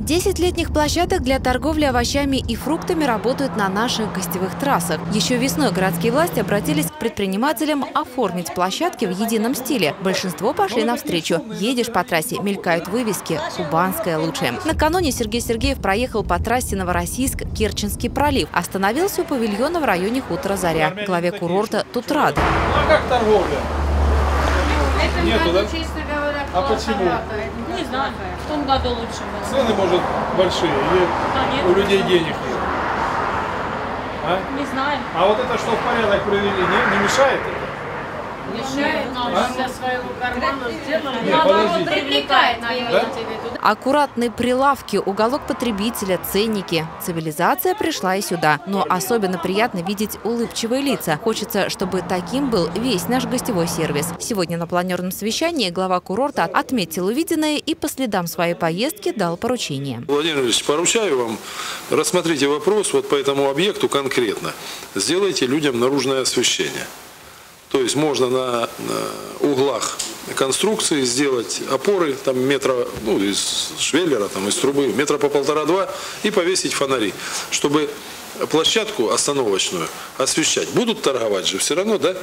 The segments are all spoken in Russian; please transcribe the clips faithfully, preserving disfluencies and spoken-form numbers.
десять летних площадок для торговли овощами и фруктами работают на наших гостевых трассах. Еще весной городские власти обратились к предпринимателям оформить площадки в едином стиле. Большинство пошли навстречу. Едешь по трассе, мелькают вывески «Кубанская лучшая». Накануне Сергей Сергеев проехал по трассе Новороссийск-Керченский пролив. Остановился у павильона в районе хутора «Заря». Главе курорта тут рад. А как торговля? Нету, да? А почему? Не знаю. В том году лучше было. Цены, может, большие? Или Да нет. у людей денег нет? А? Не знаю. А вот это что в порядок привели, не, не мешает это? Мешает, но А? для своего кармана сделано. Нет, подождите. Привлекает, наверное, Да? тебе туда. Аккуратные прилавки, уголок потребителя, ценники. Цивилизация пришла и сюда. Но особенно приятно видеть улыбчивые лица. Хочется, чтобы таким был весь наш гостевой сервис. Сегодня на планерном совещании глава курорта отметил увиденное и по следам своей поездки дал поручение. Владимир Ильич, поручаю вам, рассмотрите вопрос вот по этому объекту конкретно. Сделайте людям наружное освещение. То есть можно на, на углах конструкции сделать опоры там метра, ну, из швеллера, там, из трубы, метра по полтора-два и повесить фонари, чтобы площадку остановочную освещать. Будут торговать же все равно, да?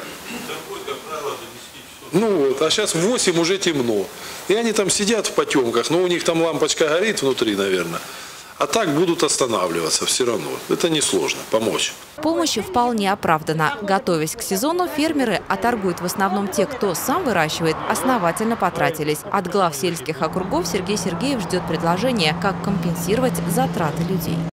Ну вот, а сейчас в восемь уже темно. И они там сидят в потемках, но у них там лампочка горит внутри, наверное. А так будут останавливаться все равно. Это несложно, помочь. Помощь вполне оправдана. Готовясь к сезону, фермеры, а торгуют в основном те, кто сам выращивает, основательно потратились. От глав сельских округов Сергей Сергеев ждет предложения, как компенсировать затраты людей.